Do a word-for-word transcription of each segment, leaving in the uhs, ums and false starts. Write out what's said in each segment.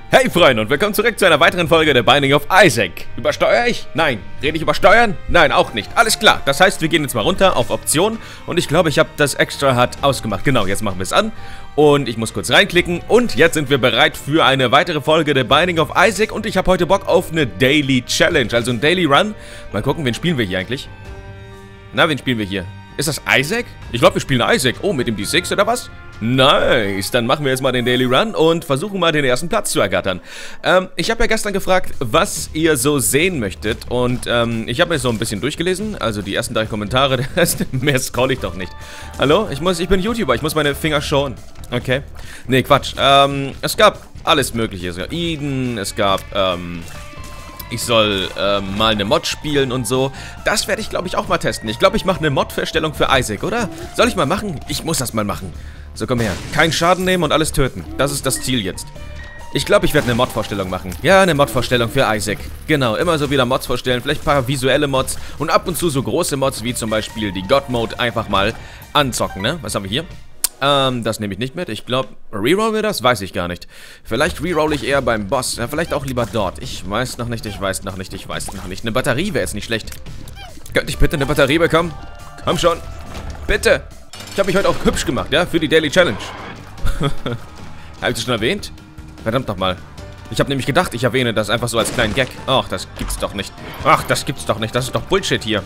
Hey Freunde und willkommen zurück zu einer weiteren Folge der Binding of Isaac. Übersteuere ich? Nein. Rede ich über Steuern? Nein, auch nicht. Alles klar. Das heißt, wir gehen jetzt mal runter auf Optionen und ich glaube, ich habe das extra hart ausgemacht. Genau, jetzt machen wir es an und ich muss kurz reinklicken und jetzt sind wir bereit für eine weitere Folge der Binding of Isaac und ich habe heute Bock auf eine Daily Challenge, also ein Daily Run. Mal gucken, wen spielen wir hier eigentlich? Na, wen spielen wir hier? Ist das Isaac? Ich glaube, wir spielen Isaac. Oh, mit dem D sechs oder was? Nice. Dann machen wir jetzt mal den Daily Run und versuchen mal den ersten Platz zu ergattern. Ähm, ich habe ja gestern gefragt, was ihr so sehen möchtet. Und ähm, ich habe mir so ein bisschen durchgelesen. Also die ersten drei Kommentare. Mehr scroll ich doch nicht. Hallo? Ich, muss, ich bin YouTuber. Ich muss meine Finger schonen. Okay. Nee, Quatsch. Ähm, es gab alles Mögliche. Es gab Eden. Es gab, ähm... Ich soll ähm, mal eine Mod spielen und so. Das werde ich, glaube ich, auch mal testen. Ich glaube, ich mache eine Mod-Verstellung für Isaac, oder? Soll ich mal machen? Ich muss das mal machen. So, komm her. Kein Schaden nehmen und alles töten. Das ist das Ziel jetzt. Ich glaube, ich werde eine Mod-Vorstellung machen. Ja, eine Mod-Vorstellung für Isaac. Genau, immer so wieder Mods vorstellen. Vielleicht ein paar visuelle Mods und ab und zu so große Mods, wie zum Beispiel die God-Mode, einfach mal anzocken, ne? Was haben wir hier? Ähm, das nehme ich nicht mit. Ich glaube, rerollen wir das? Weiß ich gar nicht. Vielleicht reroll ich eher beim Boss. Ja, vielleicht auch lieber dort. Ich weiß noch nicht, ich weiß noch nicht, ich weiß noch nicht. Eine Batterie wäre jetzt nicht schlecht. Könnte ich bitte eine Batterie bekommen? Komm schon. Bitte. Ich habe mich heute auch hübsch gemacht, ja? Für die Daily Challenge. Habe ich das schon erwähnt? Verdammt nochmal. Ich habe nämlich gedacht, ich erwähne das einfach so als kleinen Gag. Ach, das gibt's doch nicht. Ach, das gibt's doch nicht. Das ist doch Bullshit hier.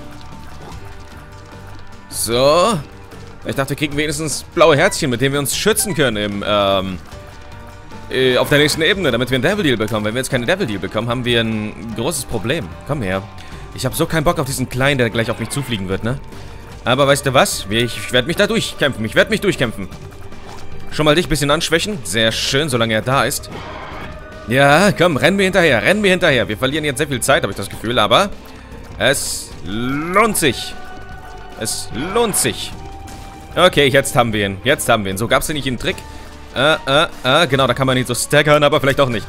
So. Ich dachte, wir kriegen wenigstens blaue Herzchen, mit denen wir uns schützen können im, ähm, äh, auf der nächsten Ebene, damit wir einen Devil Deal bekommen. Wenn wir jetzt keine Devil Deal bekommen, haben wir ein großes Problem. Komm her. Ich habe so keinen Bock auf diesen Kleinen, der gleich auf mich zufliegen wird, ne? Aber weißt du was? Ich werde mich da durchkämpfen. Ich werde mich durchkämpfen. Schon mal dich ein bisschen anschwächen. Sehr schön, solange er da ist. Ja, komm, rennen wir hinterher. Rennen wir hinterher. Wir verlieren jetzt sehr viel Zeit, habe ich das Gefühl, aber es lohnt sich. Es lohnt sich. Okay, jetzt haben wir ihn. Jetzt haben wir ihn. So, gab es denn nicht einen Trick? Äh, äh, äh, genau, da kann man nicht so staggern, aber vielleicht auch nicht.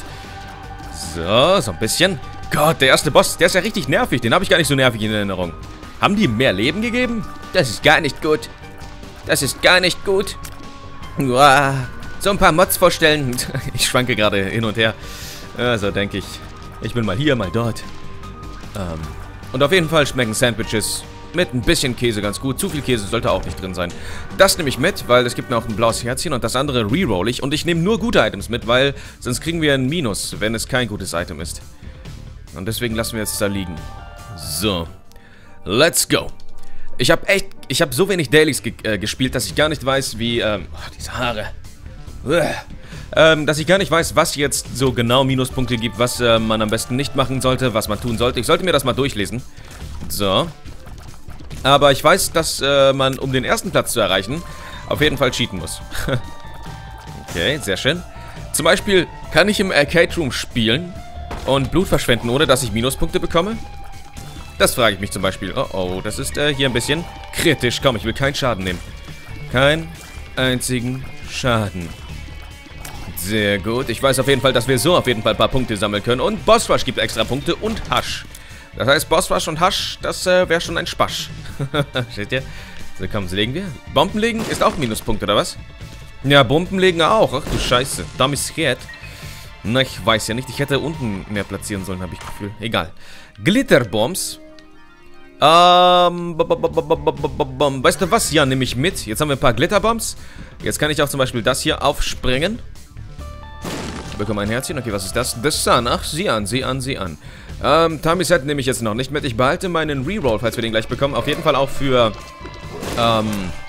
So, so ein bisschen. Gott, der erste Boss, der ist ja richtig nervig. Den habe ich gar nicht so nervig in Erinnerung. Haben die ihm mehr Leben gegeben? Das ist gar nicht gut. Das ist gar nicht gut. Uah. So ein paar Mods vorstellen. Ich schwanke gerade hin und her. Also denke ich, ich bin mal hier, mal dort. Ähm, und auf jeden Fall schmecken Sandwiches mit ein bisschen Käse ganz gut. Zu viel Käse sollte auch nicht drin sein. Das nehme ich mit, weil es gibt noch ein blaues Herzchen und das andere reroll ich. Und ich nehme nur gute Items mit, weil sonst kriegen wir ein Minus, wenn es kein gutes Item ist. Und deswegen lassen wir jetzt da liegen. So. Let's go. Ich habe echt, ich habe so wenig Dailies ge äh, gespielt, dass ich gar nicht weiß, wie, ähm, oh, diese Haare. Uah. Ähm, dass ich gar nicht weiß, was jetzt so genau Minuspunkte gibt, was äh, man am besten nicht machen sollte, was man tun sollte. Ich sollte mir das mal durchlesen. So. Aber ich weiß, dass äh, man, um den ersten Platz zu erreichen, auf jeden Fall cheaten muss. Okay, sehr schön. Zum Beispiel, kann ich im Arcade Room spielen und Blut verschwenden, ohne dass ich Minuspunkte bekomme? Das frage ich mich zum Beispiel. Oh, oh, das ist äh, hier ein bisschen kritisch. Komm, ich will keinen Schaden nehmen. Keinen einzigen Schaden. Sehr gut. Ich weiß auf jeden Fall, dass wir so auf jeden Fall ein paar Punkte sammeln können. Und Boss Rush gibt extra Punkte und Hasch. Das heißt, Boss Rush und Hasch, das äh, wäre schon ein Spaß. Steht ihr? So, komm, legen wir. Bomben legen ist auch Minuspunkt, oder was? Ja, Bomben legen auch. Ach du Scheiße. Dummy scared. Na, ich weiß ja nicht. Ich hätte unten mehr platzieren sollen, habe ich das Gefühl. Egal. Glitterbombs. Ähm, weißt du was? Ja, nehme ich mit. Jetzt haben wir ein paar Glitterbombs. Jetzt kann ich auch zum Beispiel das hier aufspringen. Ich bekomme ein Herzchen. Okay, was ist das? The Sun. Ach, sieh an, sieh an, sieh an. Ähm, Tommy Set nehme ich jetzt noch nicht mit. Ich behalte meinen Reroll, falls wir den gleich bekommen. Auf jeden Fall auch für, ähm,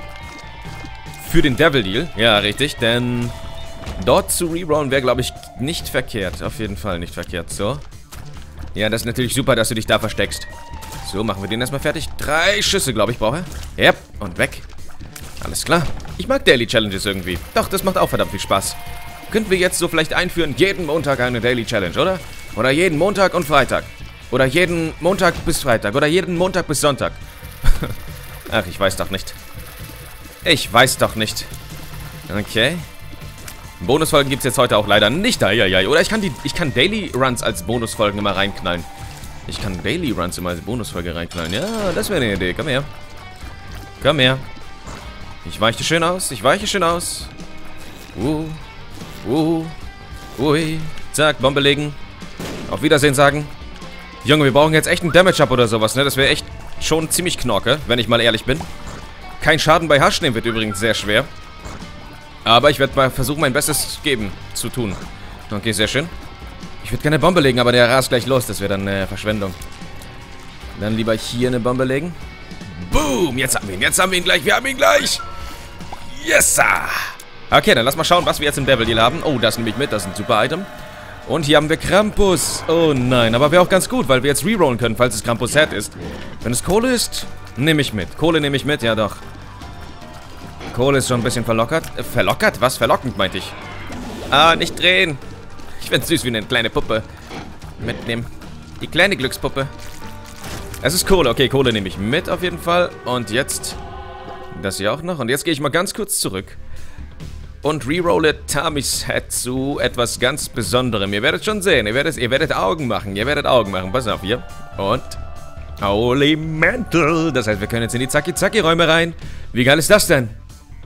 für den Devil Deal. Ja, richtig, denn dort zu rerollen wäre, glaube ich, nicht verkehrt. Auf jeden Fall nicht verkehrt. So. Ja, das ist natürlich super, dass du dich da versteckst. So, machen wir den erstmal fertig. Drei Schüsse, glaube ich, brauche er. Yep, und weg. Alles klar. Ich mag Daily Challenges irgendwie. Doch, das macht auch verdammt viel Spaß. Könnten wir jetzt so vielleicht einführen, jeden Montag eine Daily Challenge, oder? Oder jeden Montag und Freitag. Oder jeden Montag bis Freitag. Oder jeden Montag bis Sonntag. Ach, ich weiß doch nicht. Ich weiß doch nicht. Okay. Bonusfolgen gibt es jetzt heute auch leider nicht. Eieiei. Oder ich kann die, ich kann Daily Runs als Bonusfolgen immer reinknallen. Ich kann Daily Runs immer als Bonusfolge reinknallen. Ja, das wäre eine Idee. Komm her. Komm her. Ich weiche schön aus. Ich weiche schön aus. Uh. Uh. Ui. Zack, Bombe legen. Auf Wiedersehen sagen. Junge, wir brauchen jetzt echt einen Damage-Up oder sowas, ne? Das wäre echt schon ziemlich knorke, wenn ich mal ehrlich bin. Kein Schaden bei Hush nehmen wird übrigens sehr schwer. Aber ich werde mal versuchen, mein Bestes geben, zu tun. Okay, sehr schön. Ich würde gerne eine Bombe legen, aber der rast gleich los. Das wäre dann eine Verschwendung. Dann lieber hier eine Bombe legen. Boom! Jetzt haben wir ihn, jetzt haben wir ihn gleich, wir haben ihn gleich! Yes, sir! Okay, dann lass mal schauen, was wir jetzt im Devil Deal haben. Oh, das nehme ich mit, das ist ein super Item. Und hier haben wir Krampus. Oh nein, aber wäre auch ganz gut, weil wir jetzt rerollen können, falls es Krampus Head ist. Wenn es Kohle ist, nehme ich mit. Kohle nehme ich mit, ja doch. Kohle ist schon ein bisschen verlockert. Äh, verlockert? Was? Verlockend, meinte ich. Ah, nicht drehen. Ich find's süß, wie eine kleine Puppe mitnehmen. Die kleine Glückspuppe. Es ist Kohle. Okay, Kohle nehme ich mit auf jeden Fall. Und jetzt das hier auch noch. Und jetzt gehe ich mal ganz kurz zurück. Und rerolle Tamis Head zu etwas ganz Besonderem. Ihr werdet schon sehen. Ihr werdet, ihr werdet Augen machen. Ihr werdet Augen machen. Pass auf hier. Und Holy Mantle. Das heißt, wir können jetzt in die Zacki-Zacki-Räume rein. Wie geil ist das denn?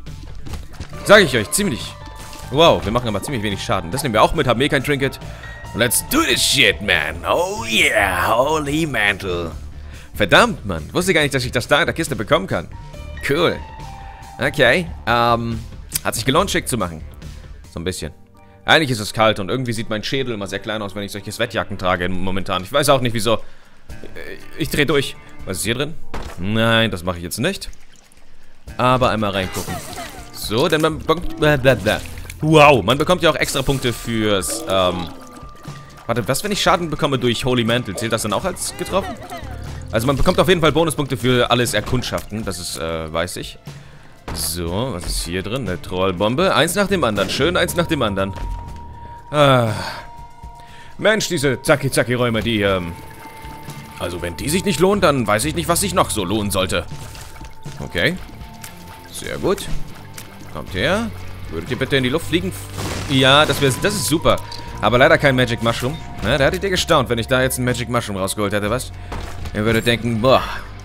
Sag ich euch. Ziemlich. Wow, wir machen aber ziemlich wenig Schaden. Das nehmen wir auch mit. Haben eh kein Trinket. Let's do this shit, man. Oh yeah. Holy Mantle. Verdammt, Mann. Wusste gar nicht, dass ich das da in der Kiste bekommen kann. Cool. Okay. Ähm... Hat sich gelohnt, schick zu machen. So ein bisschen. Eigentlich ist es kalt und irgendwie sieht mein Schädel immer sehr klein aus, wenn ich solche Sweatjacken trage momentan. Ich weiß auch nicht, wieso. Ich drehe durch. Was ist hier drin? Nein, das mache ich jetzt nicht. Aber einmal reingucken. So, denn man bekommt... Wow, man bekommt ja auch extra Punkte fürs... Ähm, warte, was, wenn ich Schaden bekomme durch Holy Mantle? Zählt das dann auch als getroffen? Also man bekommt auf jeden Fall Bonuspunkte für alles Erkundschaften. Das ist, äh, weiß ich. So, was ist hier drin? Eine Trollbombe. Eins nach dem anderen. Schön eins nach dem anderen. Ah. Mensch, diese Zacki-Zacki-Räume, die, ähm... Also, wenn die sich nicht lohnen, dann weiß ich nicht, was sich noch so lohnen sollte. Okay. Sehr gut. Kommt her. Würdet ihr bitte in die Luft fliegen? Ja, das, wär, das ist super. Aber leider kein Magic Mushroom. Na, da hättet ihr gestaunt, wenn ich da jetzt einen Magic Mushroom rausgeholt hätte, was? Ihr würdet denken, boah.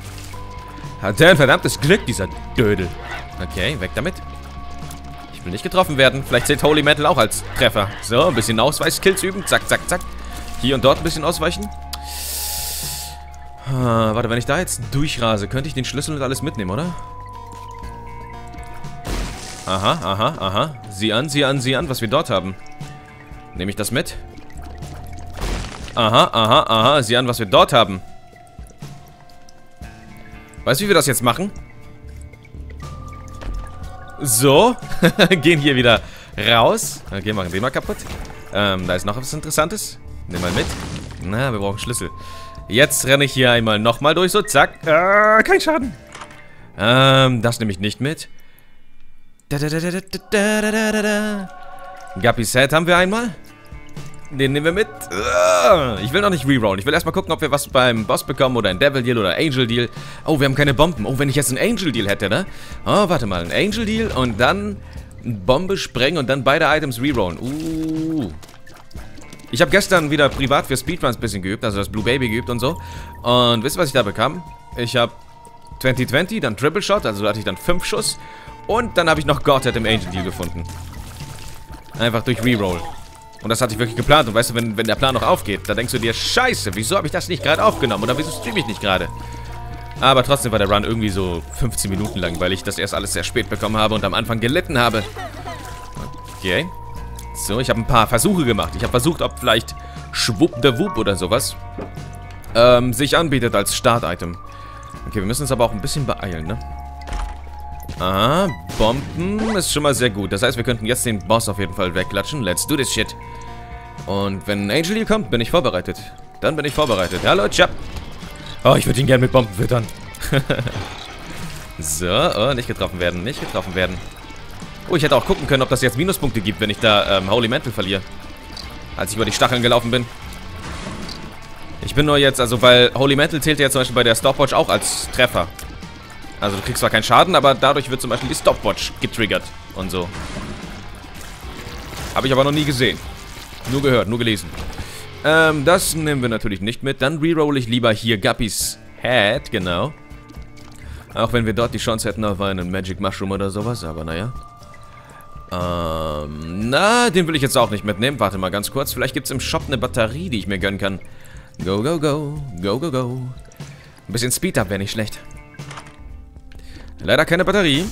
Hat der ein verdammtes Glück, dieser Dödel. Okay, weg damit. Ich will nicht getroffen werden. Vielleicht zählt Holy Metal auch als Treffer. So, ein bisschen Ausweichskills üben. Zack, zack, zack. Hier und dort ein bisschen ausweichen. Ah, warte, wenn ich da jetzt durchrase, könnte ich den Schlüssel und alles mitnehmen, oder? Aha, aha, aha. Sieh an, sieh an, sieh an, was wir dort haben. Nehme ich das mit? Aha, aha, aha. Sieh an, was wir dort haben. Weißt du, wie wir das jetzt machen? So. Gehen hier wieder raus. Okay, machen den mal kaputt. Ähm, da ist noch was Interessantes. Nimm mal mit. Na, wir brauchen Schlüssel. Jetzt renne ich hier einmal nochmal durch. So, zack. Äh, kein Schaden. Ähm, das nehme ich nicht mit. Da, da, da, da, da, da, da, da, da. Guppy's Head haben wir einmal. Den nehmen wir mit. Ich will noch nicht rerollen. Ich will erstmal gucken, ob wir was beim Boss bekommen oder ein Devil Deal oder Angel Deal. Oh, wir haben keine Bomben. Oh, wenn ich jetzt einen Angel Deal hätte, ne? Oh, warte mal. Ein Angel Deal und dann eine Bombe sprengen und dann beide Items rerollen. Uh. Ich habe gestern wieder privat für Speedruns ein bisschen geübt, also das Blue Baby geübt und so. Und wisst ihr, was ich da bekam? Ich habe zwanzig zwanzig, dann Triple Shot, also da hatte ich dann fünf Schuss. Und dann habe ich noch Godhead im Angel Deal gefunden. Einfach durch Reroll. Und das hatte ich wirklich geplant. Und weißt du, wenn, wenn der Plan noch aufgeht, da denkst du dir, scheiße, wieso habe ich das nicht gerade aufgenommen? Oder wieso streame ich nicht gerade? Aber trotzdem war der Run irgendwie so fünfzehn Minuten lang, weil ich das erst alles sehr spät bekommen habe und am Anfang gelitten habe. Okay. So, ich habe ein paar Versuche gemacht. Ich habe versucht, ob vielleicht Schwupp der Wupp oder sowas ähm, sich anbietet als Start-Item. Okay, wir müssen uns aber auch ein bisschen beeilen, ne? Aha, Bomben ist schon mal sehr gut. Das heißt, wir könnten jetzt den Boss auf jeden Fall wegklatschen. Let's do this shit. Und wenn ein Angel hier kommt, bin ich vorbereitet. Dann bin ich vorbereitet. Hallo, Chap. Oh, ich würde ihn gerne mit Bomben füttern. So, oh, nicht getroffen werden, nicht getroffen werden. Oh, ich hätte auch gucken können, ob das jetzt Minuspunkte gibt, wenn ich da ähm, Holy Mantle verliere. Als ich über die Stacheln gelaufen bin. Ich bin nur jetzt, also weil Holy Mantle zählt ja zum Beispiel bei der Stopwatch auch als Treffer. Also du kriegst zwar keinen Schaden, aber dadurch wird zum Beispiel die Stopwatch getriggert und so. Habe ich aber noch nie gesehen. Nur gehört, nur gelesen. Ähm, das nehmen wir natürlich nicht mit. Dann reroll ich lieber hier Guppy's Head, genau. Auch wenn wir dort die Chance hätten auf einen Magic Mushroom oder sowas, aber naja. Ähm, na, den will ich jetzt auch nicht mitnehmen. Warte mal ganz kurz. Vielleicht gibt es im Shop eine Batterie, die ich mir gönnen kann. Go, go, go. Go, go, go. Ein bisschen Speed-Up wäre nicht schlecht. Leider keine Batterie.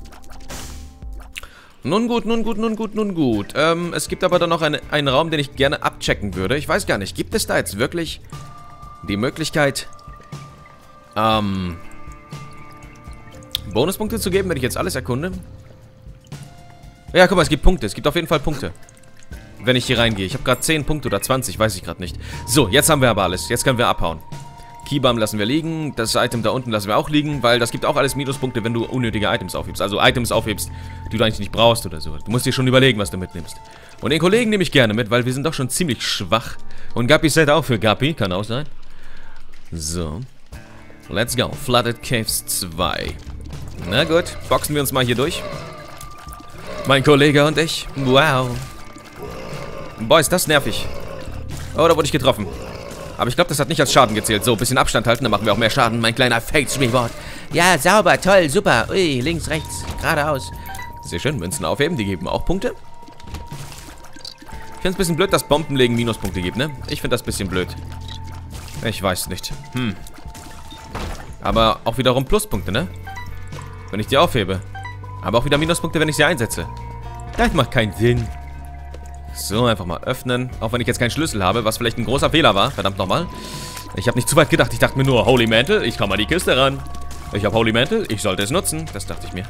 Nun gut, nun gut, nun gut, nun gut. Ähm, es gibt aber dann noch eine, einen Raum, den ich gerne abchecken würde. Ich weiß gar nicht, gibt es da jetzt wirklich die Möglichkeit, ähm, Bonuspunkte zu geben, wenn ich jetzt alles erkunde? Ja, guck mal, es gibt Punkte. Es gibt auf jeden Fall Punkte, wenn ich hier reingehe. Ich habe gerade zehn Punkte oder zwanzig, weiß ich gerade nicht. So, jetzt haben wir aber alles. Jetzt können wir abhauen. Keybomb lassen wir liegen. Das Item da unten lassen wir auch liegen, weil das gibt auch alles Minuspunkte, wenn du unnötige Items aufhebst. Also Items aufhebst, die du eigentlich nicht brauchst oder so. Du musst dir schon überlegen, was du mitnimmst. Und den Kollegen nehme ich gerne mit, weil wir sind doch schon ziemlich schwach. Und Guppy Set auch für Guppy, kann auch sein. So. Let's go. Flooded Caves zwei. Na gut, boxen wir uns mal hier durch. Mein Kollege und ich. Wow. Boah, ist das nervig. Oh, da wurde ich getroffen. Aber ich glaube, das hat nicht als Schaden gezählt. So, ein bisschen Abstand halten, dann machen wir auch mehr Schaden. Mein kleiner Fates Reward. Ja, sauber, toll, super. Ui, links, rechts, geradeaus. Sehr schön, Münzen aufheben, die geben auch Punkte. Ich finde es ein bisschen blöd, dass Bombenlegen Minuspunkte gibt, ne? Ich finde das ein bisschen blöd. Ich weiß nicht. Hm. Aber auch wiederum Pluspunkte, ne? Wenn ich die aufhebe. Aber auch wieder Minuspunkte, wenn ich sie einsetze. Das macht keinen Sinn. So, einfach mal öffnen. Auch wenn ich jetzt keinen Schlüssel habe, was vielleicht ein großer Fehler war. Verdammt nochmal. Ich habe nicht zu weit gedacht. Ich dachte mir nur, Holy Mantle, ich komme an die Kiste ran. Ich habe Holy Mantle, ich sollte es nutzen. Das dachte ich mir.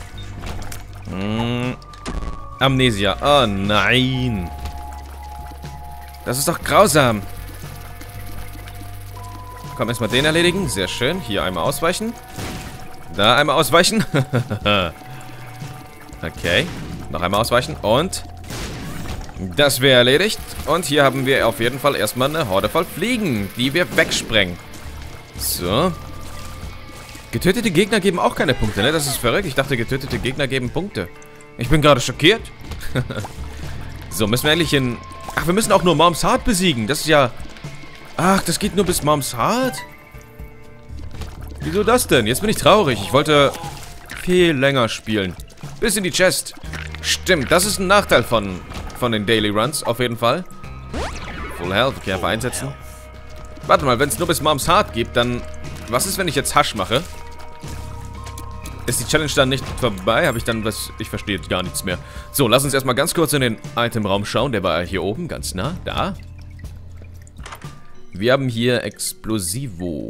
Hm. Amnesia. Oh nein. Das ist doch grausam. Komm, erstmal den erledigen. Sehr schön. Hier einmal ausweichen. Da einmal ausweichen. Okay. Noch einmal ausweichen. Und das wäre erledigt. Und hier haben wir auf jeden Fall erstmal eine Horde voll Fliegen, die wir wegsprengen. So. Getötete Gegner geben auch keine Punkte, ne? Das ist verrückt. Ich dachte, getötete Gegner geben Punkte. Ich bin gerade schockiert. So, müssen wir eigentlich in... Ach, wir müssen auch nur Mom's Heart besiegen. Das ist ja... Ach, das geht nur bis Mom's Heart? Wieso das denn? Jetzt bin ich traurig. Ich wollte viel länger spielen. Bis in die Chest. Stimmt, das ist ein Nachteil von, von den Daily Runs, auf jeden Fall. Full Health, okay, einfach einsetzen. Warte mal, wenn es nur bis Mom's Heart gibt, dann... Was ist, wenn ich jetzt Hasch mache? Ist die Challenge dann nicht vorbei? Habe ich dann was... Ich verstehe gar nichts mehr. So, lass uns erstmal ganz kurz in den Itemraum schauen. Der war hier oben, ganz nah. Da. Wir haben hier Explosivo.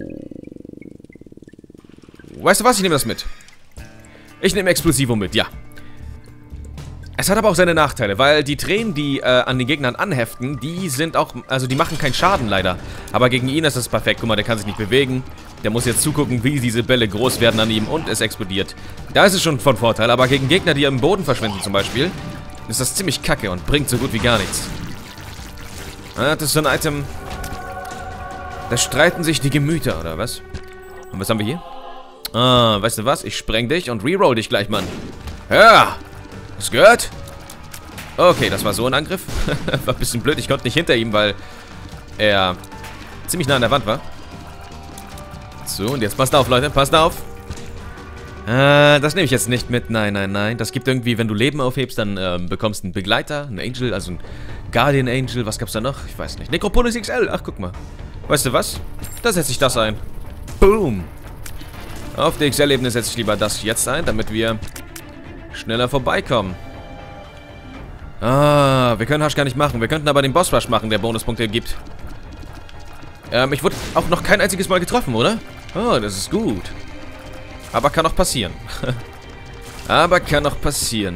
Weißt du was? Ich nehme das mit. Ich nehme Explosivo mit, ja. Es hat aber auch seine Nachteile, weil die Tränen, die äh, an den Gegnern anheften, die sind auch, also die machen keinen Schaden leider. Aber gegen ihn ist das perfekt. Guck mal, der kann sich nicht bewegen. Der muss jetzt zugucken, wie diese Bälle groß werden an ihm und es explodiert. Da ist es schon von Vorteil, aber gegen Gegner, die im Boden verschwinden zum Beispiel, ist das ziemlich kacke und bringt so gut wie gar nichts. Ah, das ist so ein Item, da streiten sich die Gemüter, oder was? Und was haben wir hier? Ah, weißt du was? Ich spreng dich und reroll dich gleich, Mann. Ja! Hast du gehört? Okay, das war so ein Angriff. War ein bisschen blöd, ich konnte nicht hinter ihm, weil er ziemlich nah an der Wand war. So, und jetzt passt auf, Leute, passt auf. Äh, das nehme ich jetzt nicht mit. Nein, nein, nein. Das gibt irgendwie, wenn du Leben aufhebst, dann ähm, bekommst du einen Begleiter, einen Angel, also einen Guardian Angel. Was gab's da noch? Ich weiß nicht. Necropolis X L. Ach, guck mal. Weißt du was? Da setze ich das ein. Boom. Auf der X L-Ebene setze ich lieber das jetzt ein, damit wir schneller vorbeikommen. Ah, wir können Hasch gar nicht machen. Wir könnten aber den Boss-Rush machen, der Bonuspunkte gibt. Ähm, ich wurde auch noch kein einziges Mal getroffen, oder? Oh, das ist gut. Aber kann auch passieren. Aber kann auch passieren.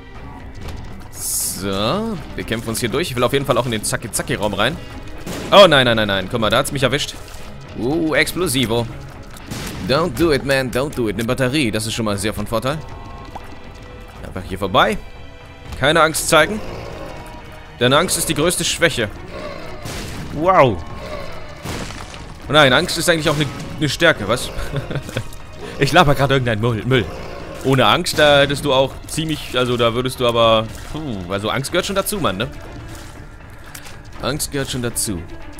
So, wir kämpfen uns hier durch. Ich will auf jeden Fall auch in den Zacki-Zacki-Raum rein. Oh, nein, nein, nein, nein. Guck mal, da hat's mich erwischt. Uh, Explosivo. Don't do it, man. Don't do it. Eine Batterie, das ist schon mal sehr von Vorteil. Einfach hier vorbei. Keine Angst zeigen. Denn Angst ist die größte Schwäche. Wow. Nein, Angst ist eigentlich auch eine, eine Stärke, was? Ich laber gerade irgendeinen Müll, Müll. Ohne Angst, da hättest du auch ziemlich, also da würdest du aber... Puh, also Angst gehört schon dazu, Mann, ne? Angst gehört schon dazu.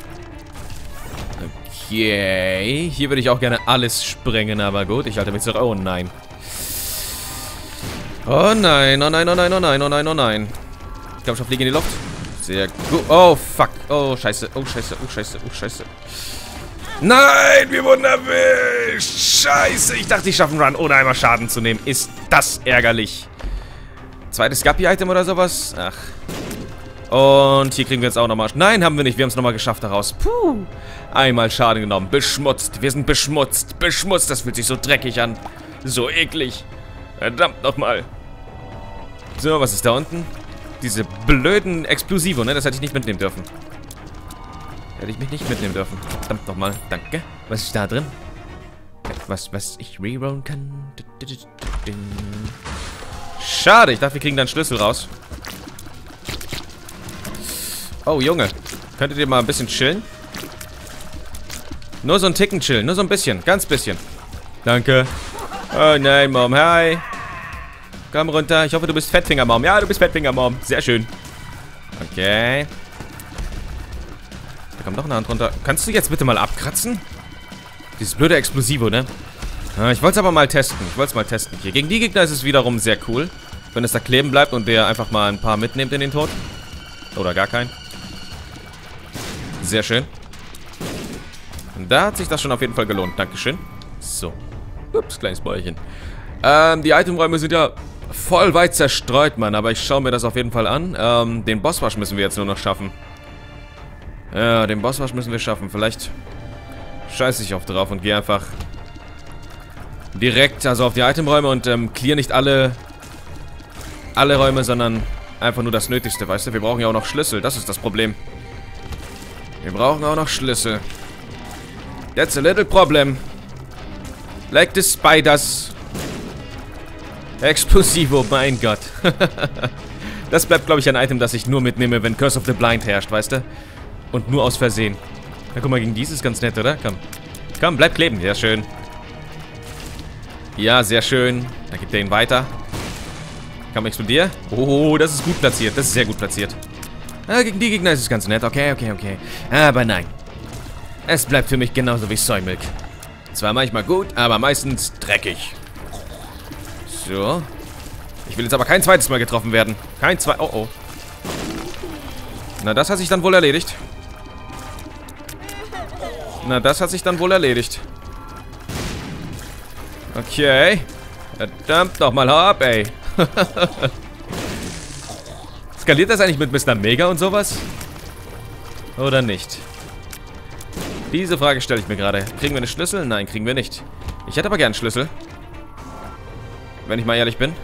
Okay. Hier würde ich auch gerne alles sprengen, aber gut, ich halte mich zurück. Oh nein. Oh nein, oh nein, oh nein, oh nein, oh nein, oh nein. Ich glaube, ich fliege in die Luft. Sehr gut. Oh, fuck. Oh, scheiße. Oh, scheiße. Oh, scheiße. Oh, scheiße. Nein, wir wurden erwischt. Scheiße. Ich dachte, ich schaffe einen Run, ohne einmal Schaden zu nehmen. Ist das ärgerlich. Zweites Guppy-Item oder sowas? Ach. Und hier kriegen wir jetzt auch nochmal... Nein, haben wir nicht. Wir haben es nochmal geschafft daraus. Puh. Einmal Schaden genommen. Beschmutzt. Wir sind beschmutzt. Beschmutzt. Das fühlt sich so dreckig an. So eklig. Verdammt nochmal. So, was ist da unten? Diese blöden Explosivo, ne? Das hätte ich nicht mitnehmen dürfen. Hätte ich mich nicht mitnehmen dürfen. Verdammt nochmal. Danke. Was ist da drin? Etwas, was ich rerollen kann. Schade. Ich dachte, wir kriegen da einen Schlüssel raus. Oh, Junge. Könntet ihr mal ein bisschen chillen? Nur so ein Ticken chillen. Nur so ein bisschen. Ganz bisschen. Danke. Oh nein, Mom. Hi. Komm runter. Ich hoffe, du bist Fettfinger, Mom. Ja, du bist Fettfinger, Mom. Sehr schön. Okay. Da kommt noch eine Hand runter. Kannst du jetzt bitte mal abkratzen? Dieses blöde Explosivo, ne? Ich wollte es aber mal testen. Ich wollte es mal testen. Hier gegen die Gegner ist es wiederum sehr cool. Wenn es da kleben bleibt und der einfach mal ein paar mitnimmt in den Tod. Oder gar keinen. Sehr schön. Und da hat sich das schon auf jeden Fall gelohnt. Dankeschön. So. Ups, kleines Bäuerchen. Ähm, die Itemräume sind ja voll weit zerstreut, Mann. Aber ich schaue mir das auf jeden Fall an. Ähm, den Bosswasch müssen wir jetzt nur noch schaffen. Ja, den Bosswasch müssen wir schaffen. Vielleicht scheiße ich auch drauf und gehe einfach direkt, also auf die Itemräume und ähm, clear nicht alle alle Räume, sondern einfach nur das Nötigste, weißt du? Wir brauchen ja auch noch Schlüssel. Das ist das Problem. Wir brauchen auch noch Schlüssel. That's a little problem. Like the spiders. Explosivo, mein Gott. Das bleibt, glaube ich, ein Item, das ich nur mitnehme, wenn Curse of the Blind herrscht, weißt du? Und nur aus Versehen. Na, guck mal, gegen dieses ist ganz nett, oder? Komm. Komm, bleib kleben. Sehr schön. Ja, sehr schön. Dann gibt er ihn weiter. Komm, explodier. Oh, das ist gut platziert. Das ist sehr gut platziert. Ah, gegen die Gegner ist es ganz nett. Okay, okay, okay. Aber nein. Es bleibt für mich genauso wie Soymilk. Zwar manchmal gut, aber meistens dreckig. So. Ich will jetzt aber kein zweites Mal getroffen werden. Kein zwei... Oh, oh. Na, das hat sich dann wohl erledigt. Na, das hat sich dann wohl erledigt. Okay. Verdammt nochmal, hau ab, ey. Skaliert das eigentlich mit Mister Mega und sowas? Oder nicht? Diese Frage stelle ich mir gerade. Kriegen wir einen Schlüssel? Nein, kriegen wir nicht. Ich hätte aber gern einen Schlüssel. Wenn ich mal ehrlich bin.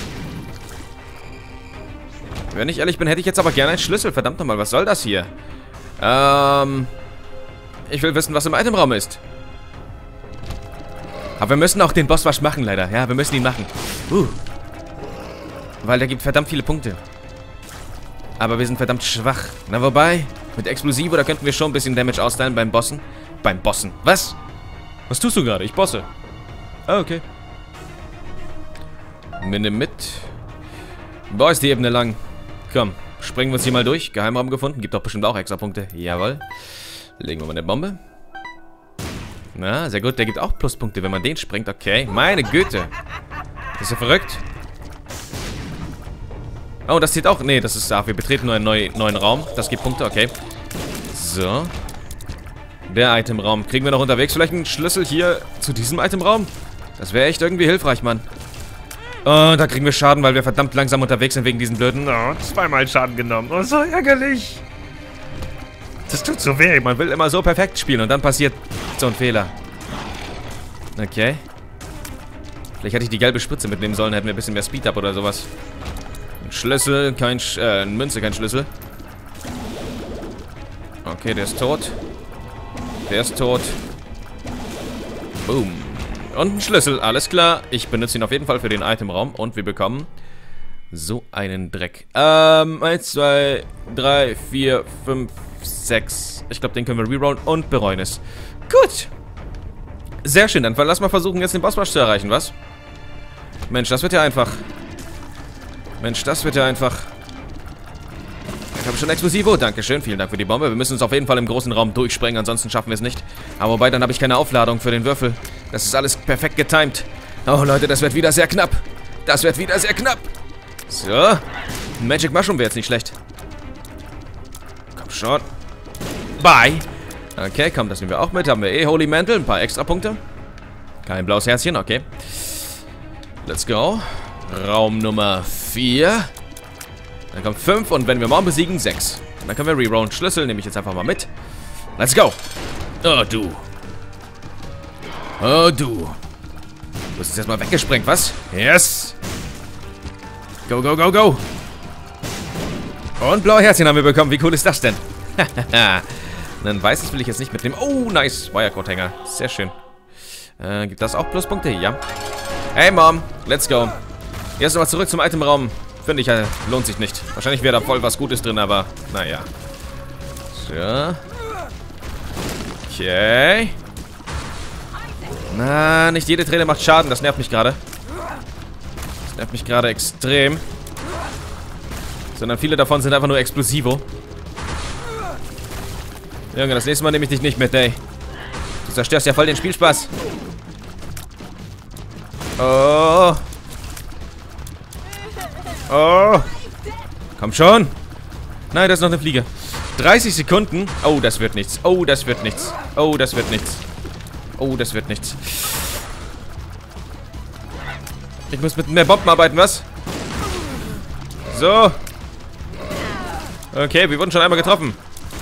Wenn ich ehrlich bin, hätte ich jetzt aber gerne einen Schlüssel. Verdammt nochmal, was soll das hier? Ähm... Ich will wissen, was im Itemraum ist. Aber wir müssen auch den Bosswasch machen, leider. Ja, wir müssen ihn machen. Uh. Weil der gibt verdammt viele Punkte. Aber wir sind verdammt schwach. Na, wobei, mit Explosivo, da könnten wir schon ein bisschen Damage austeilen beim Bossen. Beim Bossen. Was? Was tust du gerade? Ich bosse. Ah, okay. Nimm mit. Boah, ist die Ebene lang. Komm, springen wir uns hier mal durch. Geheimraum gefunden. Gibt doch bestimmt auch extra Punkte. Jawohl. Legen wir mal eine Bombe. Na, sehr gut. Der gibt auch Pluspunkte, wenn man den sprengt. Okay. Meine Güte. Ist ja verrückt. Oh, das zählt auch. Nee, das ist... Ach, wir betreten nur einen neu, neuen Raum. Das gibt Punkte. Okay. So. Der Itemraum. Kriegen wir noch unterwegs vielleicht einen Schlüssel hier zu diesem Itemraum? Das wäre echt irgendwie hilfreich, Mann. Oh, da kriegen wir Schaden, weil wir verdammt langsam unterwegs sind wegen diesen blöden... Oh, zweimal Schaden genommen. Oh, so ärgerlich. Das tut so weh. Man will immer so perfekt spielen und dann passiert so ein Fehler. Okay. Vielleicht hätte ich die gelbe Spritze mitnehmen sollen, hätten wir ein bisschen mehr Speed-Up oder sowas. Ein Schlüssel, kein... Sch äh, eine Münze, kein Schlüssel. Okay, der ist tot. Der ist tot. Boom. Und ein Schlüssel, alles klar. Ich benutze ihn auf jeden Fall für den Itemraum. Und wir bekommen so einen Dreck. Ähm, eins, zwei, drei, vier, fünf, sechs. Ich glaube, den können wir rerollen und bereuen es. Gut. Sehr schön, dann lass mal versuchen, jetzt den Bosswasch zu erreichen, was? Mensch, das wird ja einfach. Mensch, das wird ja einfach. Ich habe schon Explosivo. Dankeschön, vielen Dank für die Bombe. Wir müssen uns auf jeden Fall im großen Raum durchsprengen, ansonsten schaffen wir es nicht. Aber wobei, dann habe ich keine Aufladung für den Würfel. Das ist alles perfekt getimed. Oh, Leute, das wird wieder sehr knapp. Das wird wieder sehr knapp. So. Magic Mushroom wäre jetzt nicht schlecht. Komm schon. Bye. Okay, komm, das nehmen wir auch mit. Haben wir eh Holy Mantle, ein paar extra Punkte. Kein blaues Herzchen, okay. Let's go. Raum Nummer vier. Dann kommt fünf und wenn wir morgen besiegen, sechs. Dann können wir rerollen. Schlüssel nehme ich jetzt einfach mal mit. Let's go. Oh, du. Oh, du. Du bist jetzt erstmal weggesprengt, was? Yes. Go, go, go, go. Und blaue Herzchen haben wir bekommen. Wie cool ist das denn? Ein weißes will ich jetzt nicht mitnehmen. Oh, nice. Wirecode-Hänger. Sehr schön. Äh, gibt das auch Pluspunkte? Ja. Hey, Mom. Let's go. Jetzt nochmal zurück zum Itemraum. Finde ich, äh, lohnt sich nicht. Wahrscheinlich wäre da voll was Gutes drin, aber naja. So. Okay. Na, nicht jede Träne macht Schaden. Das nervt mich gerade. Das nervt mich gerade extrem. Sondern viele davon sind einfach nur Explosivo. Junge, das nächste Mal nehme ich dich nicht mit, ey. Du zerstörst ja voll den Spielspaß. Oh. Oh. Komm schon. Nein, da ist noch eine Fliege. dreißig Sekunden. Oh, das wird nichts. Oh, das wird nichts. Oh, das wird nichts. Oh, das wird nichts. Ich muss mit mehr Bomben arbeiten, was? So. Okay, wir wurden schon einmal getroffen.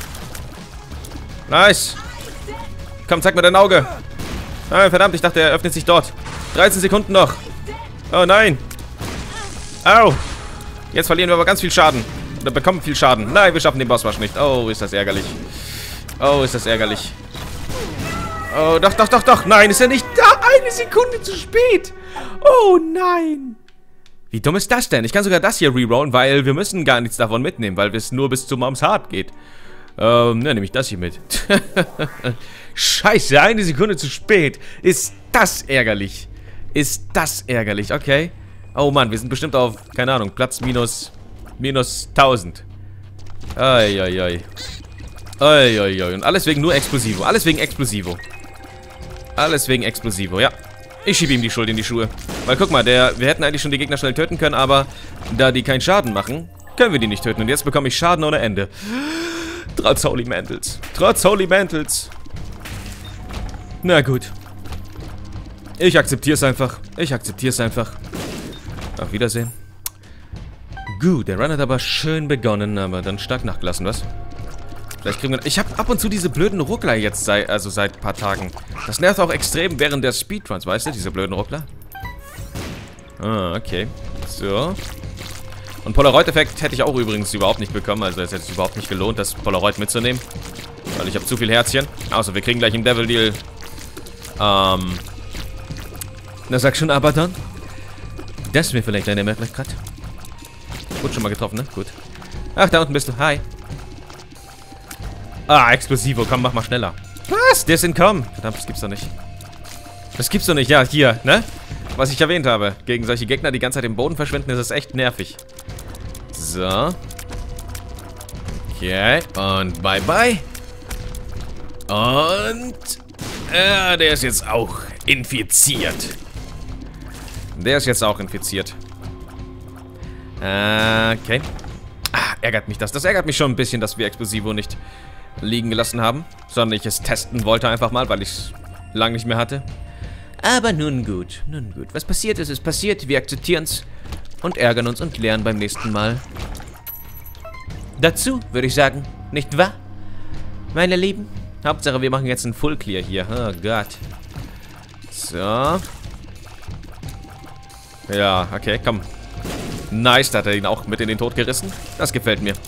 Nice. Komm, zeig mir dein Auge. Nein, verdammt, ich dachte, er öffnet sich dort. dreizehn Sekunden noch. Oh nein. Au. Jetzt verlieren wir aber ganz viel Schaden. Oder bekommen viel Schaden. Nein, wir schaffen den Bossrush nicht. Oh, ist das ärgerlich. Oh, ist das ärgerlich. Oh, doch, doch, doch, doch. Nein, ist er nicht da. Eine Sekunde zu spät. Oh nein. Wie dumm ist das denn? Ich kann sogar das hier rerollen, weil wir müssen gar nichts davon mitnehmen, weil es nur bis zu Moms Heart geht. Ähm, ne, nehme ich das hier mit. Scheiße, eine Sekunde zu spät. Ist das ärgerlich. Ist das ärgerlich, okay. Oh Mann, wir sind bestimmt auf, keine Ahnung, Platz minus, minus tausend. Eieiei. Eieiei. Und alles wegen nur Explosivo. Alles wegen Explosivo. Alles wegen Explosivo, ja. Ich schiebe ihm die Schuld in die Schuhe. Weil guck mal, der, wir hätten eigentlich schon die Gegner schnell töten können, aber da die keinen Schaden machen, können wir die nicht töten. Und jetzt bekomme ich Schaden ohne Ende. Trotz Holy Mantles. Trotz Holy Mantles. Na gut. Ich akzeptiere es einfach. Ich akzeptiere es einfach. Auf Wiedersehen. Gut, der Run hat aber schön begonnen, aber dann stark nachgelassen, was? Vielleicht kriegen wir... Ich habe ab und zu diese blöden Ruckler jetzt, sei, also seit ein paar Tagen. Das nervt auch extrem während der Speedruns, weißt du? Diese blöden Ruckler. Ah, okay. So. Und Polaroid-Effekt hätte ich auch übrigens überhaupt nicht bekommen. Also es hätte sich überhaupt nicht gelohnt, das Polaroid mitzunehmen. Weil ich habe zu viel Herzchen. Außer wir kriegen gleich im Devil Deal... Ähm... Na, sag schon aber dann. Das wäre vielleicht eine Möglichkeit. Gut, schon mal getroffen, ne? Gut. Ach, da unten bist du. Hi. Ah, Explosivo. Komm, mach mal schneller. Was? Der ist entkommen. Verdammt, das gibt's doch nicht. Das gibt's doch nicht. Ja, hier, ne? Was ich erwähnt habe. Gegen solche Gegner, die die ganze Zeit im Boden verschwinden, ist es echt nervig. So. Okay. Und bye bye. Und... Äh, der ist jetzt auch infiziert. Der ist jetzt auch infiziert. Äh, okay. Ah, ärgert mich das. Das ärgert mich schon ein bisschen, dass wir Explosivo nicht liegen gelassen haben. Sondern ich es testen wollte einfach mal, weil ich es lange nicht mehr hatte. Aber nun gut, nun gut. Was passiert ist, ist passiert. Wir akzeptieren es und ärgern uns und lernen beim nächsten Mal dazu, würde ich sagen. Nicht wahr? Meine Lieben. Hauptsache, wir machen jetzt einen Full Clear hier. Oh Gott. So. Ja, okay, komm. Nice, da hat er ihn auch mit in den Tod gerissen. Das gefällt mir.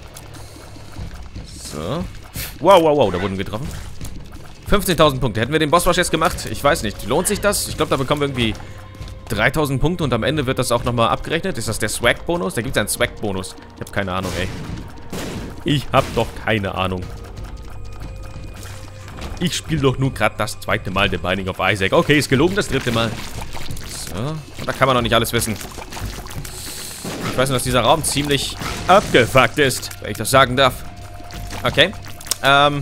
So. Wow, wow, wow, da wurden wir getroffen. fünfzehntausend Punkte. Hätten wir den Bossrush jetzt gemacht? Ich weiß nicht. Lohnt sich das? Ich glaube, da bekommen wir irgendwie dreitausend Punkte und am Ende wird das auch nochmal abgerechnet. Ist das der Swag-Bonus? Da gibt es einen Swag-Bonus. Ich habe keine Ahnung, ey. Ich habe doch keine Ahnung. Ich spiele doch nur gerade das zweite Mal The Binding of Isaac. Okay, ist gelogen, das dritte Mal. So. Da kann man noch nicht alles wissen. Ich weiß nur, dass dieser Raum ziemlich abgefuckt ist, wenn ich das sagen darf. Okay. Ähm.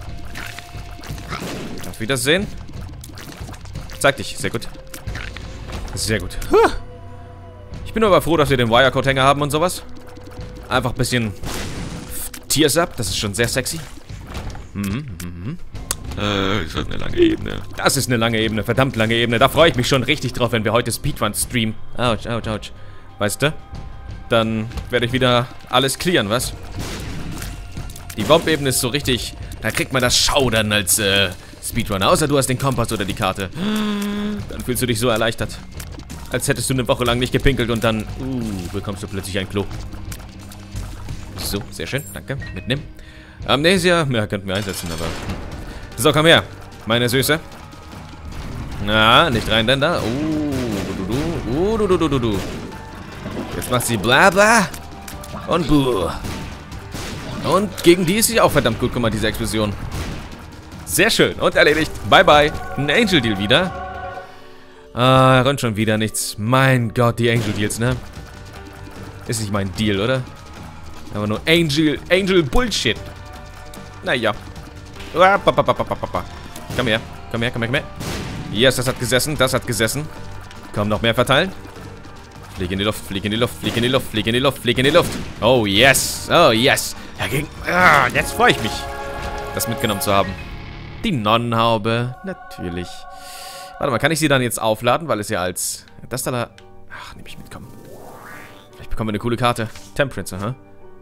Auf Wiedersehen. Zeig dich. Sehr gut. Sehr gut. Ich bin aber froh, dass wir den Wirecode-Hänger haben und sowas. Einfach ein bisschen Tears up, das ist schon sehr sexy. Mhm, mhm. Äh, ist halt eine lange Ebene. Das ist eine lange Ebene, verdammt lange Ebene. Da freue ich mich schon richtig drauf, wenn wir heute Speedrun streamen. Autsch, autsch, autsch. Weißt du? Dann werde ich wieder alles clearen, was? Die Bomb-Ebene ist so richtig... Da kriegt man das Schaudern als äh, Speedrunner. Außer du hast den Kompass oder die Karte. Dann fühlst du dich so erleichtert. Als hättest du eine Woche lang nicht gepinkelt und dann... Uh, bekommst du plötzlich ein Klo. So, sehr schön. Danke. Mitnehmen. Amnesia. Ja, könnten wir einsetzen, aber... So, komm her. Meine Süße. Na, nicht rein denn da. Uh, du, du, du. Uh, du, du, du, du, du. Jetzt macht sie bla bla. Und buh. Und gegen die ist sie auch verdammt gut. Guck mal, diese Explosion. Sehr schön. Und erledigt. Bye, bye. Ein Angel Deal wieder. Ah, rennt schon wieder nichts. Mein Gott, die Angel Deals, ne? Ist nicht mein Deal, oder? Aber nur Angel, Angel Bullshit. Naja. Komm her, komm her, komm her, komm her. Yes, das hat gesessen, das hat gesessen. Komm, noch mehr verteilen. Flieg in die Luft, flieg in die Luft, flieg in die Luft, flieg in die Luft, flieg in die Luft. Oh, yes, oh, yes. Dagegen, ah, jetzt freue ich mich, das mitgenommen zu haben. Die Nonnenhaube, natürlich. Warte mal, kann ich sie dann jetzt aufladen, weil es ja als... Das da... Ach, nehme ich mit, komm. Vielleicht bekommen wir eine coole Karte. Temperance, aha.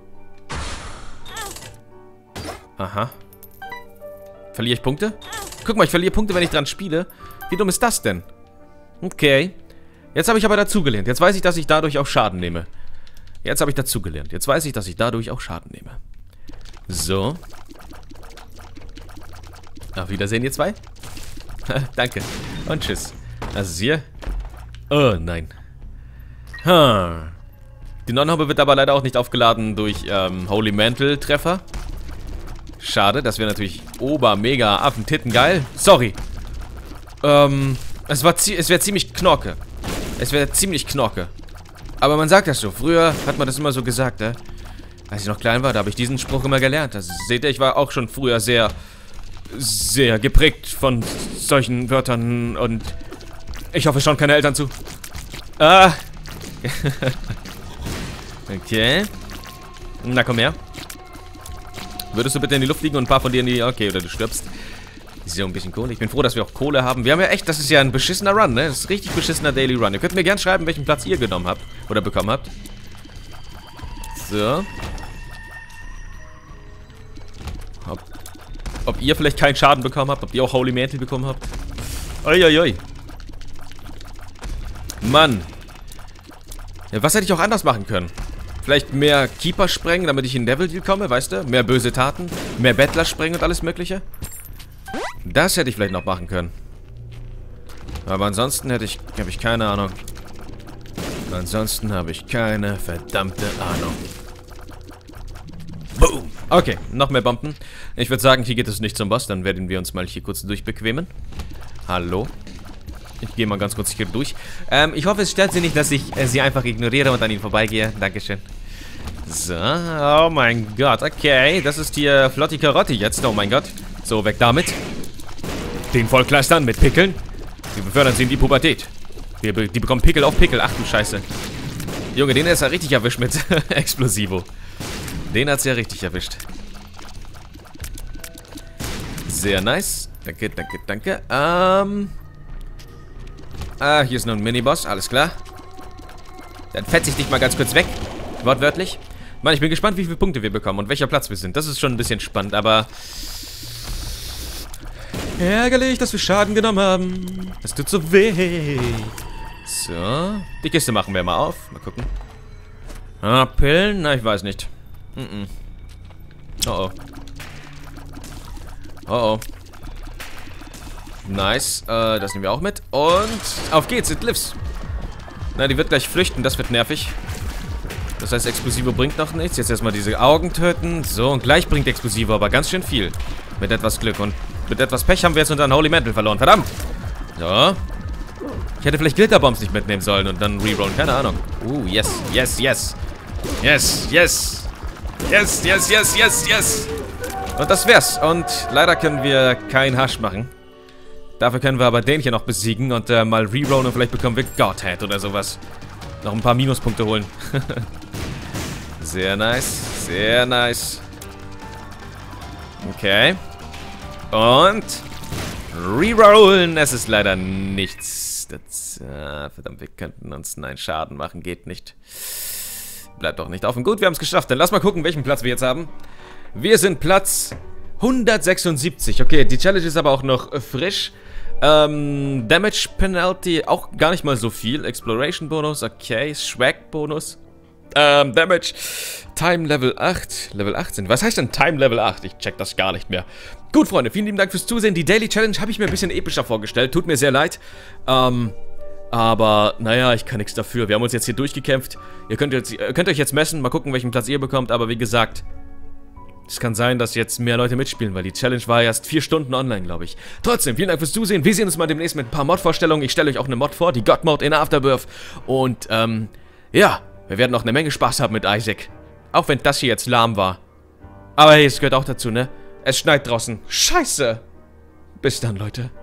Aha. Verliere ich Punkte? Guck mal, ich verliere Punkte, wenn ich dran spiele. Wie dumm ist das denn? Okay. Jetzt habe ich aber dazugelernt. Jetzt weiß ich, dass ich dadurch auch Schaden nehme. Jetzt habe ich dazugelernt. Jetzt weiß ich, dass ich dadurch auch Schaden nehme. So. Auf Wiedersehen, ihr zwei. Danke. Und tschüss. Also hier. Oh, nein. Hm. Die Nonnenhaube wird aber leider auch nicht aufgeladen durch ähm, Holy Mantle Treffer. Schade, das wäre natürlich ober, mega, Affentitten geil. Sorry. Ähm, es, war es wäre ziemlich knorke. Es wäre ziemlich knorke. Aber man sagt das so. Früher hat man das immer so gesagt, ne? Als ich noch klein war, da habe ich diesen Spruch immer gelernt. Also, seht ihr, ich war auch schon früher sehr, sehr geprägt von solchen Wörtern und ich hoffe, schon keine Eltern zu. Ah. Okay. Na, komm her. Würdest du bitte in die Luft fliegen und ein paar von dir in die... Okay, oder du stirbst. So, ein bisschen Kohle. Ich bin froh, dass wir auch Kohle haben. Wir haben ja echt... Das ist ja ein beschissener Run, ne? Das ist ein richtig beschissener Daily Run. Ihr könnt mir gerne schreiben, welchen Platz ihr genommen habt. Oder bekommen habt. So. Ob, ob ihr vielleicht keinen Schaden bekommen habt. Ob ihr auch Holy Mantle bekommen habt. Uiuiui. Mann. Ja, was hätte ich auch anders machen können? Vielleicht mehr Keeper sprengen, damit ich in Devil Deal komme, weißt du? Mehr böse Taten, mehr Bettler sprengen und alles mögliche. Das hätte ich vielleicht noch machen können. Aber ansonsten hätte ich, habe ich keine Ahnung. Ansonsten habe ich keine verdammte Ahnung. Boom. Okay, noch mehr Bomben. Ich würde sagen, hier geht es nicht zum Boss. Dann werden wir uns mal hier kurz durchbequemen. Hallo. Ich gehe mal ganz kurz hier durch. Ähm, ich hoffe, es stört Sie nicht, dass ich äh, Sie einfach ignoriere und an Ihnen vorbeigehe. Dankeschön. So, oh mein Gott, okay. Das ist hier Flotti Karotti jetzt, oh mein Gott. So, weg damit. Den vollkleistern mit Pickeln. Wir befördern sie in die Pubertät. Wir be die bekommen Pickel auf Pickel. Ach du Scheiße. Junge, den ist ja richtig erwischt mit Explosivo. Den hat's ja richtig erwischt. Sehr nice. Danke, danke, danke. Ähm... Ah, hier ist noch ein Miniboss, alles klar. Dann fetze ich dich mal ganz kurz weg. Wortwörtlich. Mann, ich bin gespannt, wie viele Punkte wir bekommen und welcher Platz wir sind. Das ist schon ein bisschen spannend, aber... Ärgerlich, dass wir Schaden genommen haben. Das tut so weh. So. Die Kiste machen wir mal auf. Mal gucken. Ah, Pillen? Na, ich weiß nicht. Mm -mm. Oh oh. Oh oh. Nice, äh, das nehmen wir auch mit. Und auf geht's, it lives. Na, die wird gleich flüchten, das wird nervig. Das heißt, Explosivo bringt noch nichts. Jetzt erstmal diese Augen töten. So, und gleich bringt Explosivo aber ganz schön viel. Mit etwas Glück. Und mit etwas Pech haben wir jetzt unseren Holy Mantle verloren. Verdammt! So. Ich hätte vielleicht Glitterbombs nicht mitnehmen sollen und dann rerollen. Keine Ahnung. Uh, yes, yes, yes. Yes, yes. Yes, yes, yes, yes, yes. Und das wär's. Und leider können wir keinen Hasch machen. Dafür können wir aber den hier noch besiegen und äh, mal rerollen und vielleicht bekommen wir Godhead oder sowas. noch ein paar Minuspunkte holen. Sehr nice. Sehr nice. Okay. Und rerollen. Es ist leider nichts. Das, ah, verdammt, wir könnten uns einen Schaden machen. Geht nicht. Bleibt doch nicht offen. Gut, wir haben es geschafft. Dann lass mal gucken, welchen Platz wir jetzt haben. Wir sind Platz hundertsechsundsiebzig. Okay, die Challenge ist aber auch noch frisch. Ähm, Damage Penalty auch gar nicht mal so viel. Exploration Bonus, okay. Swag Bonus. Ähm, Damage. Time Level acht. Level achtzehn. Was heißt denn Time Level acht? Ich check das gar nicht mehr. Gut, Freunde, vielen lieben Dank fürs Zusehen. Die Daily Challenge habe ich mir ein bisschen epischer vorgestellt. Tut mir sehr leid. Ähm, aber, naja, ich kann nichts dafür. Wir haben uns jetzt hier durchgekämpft. Ihr könnt, jetzt, ihr könnt euch jetzt messen. Mal gucken, welchen Platz ihr bekommt. Aber wie gesagt, es kann sein, dass jetzt mehr Leute mitspielen, weil die Challenge war erst vier Stunden online, glaube ich. Trotzdem, vielen Dank fürs Zusehen. Wir sehen uns mal demnächst mit ein paar Mod-Vorstellungen. Ich stelle euch auch eine Mod vor, die God-Mode in Afterbirth. Und, ähm, ja, wir werden noch eine Menge Spaß haben mit Isaac. Auch wenn das hier jetzt lahm war. Aber hey, es gehört auch dazu, ne? Es schneit draußen. Scheiße. Bis dann, Leute.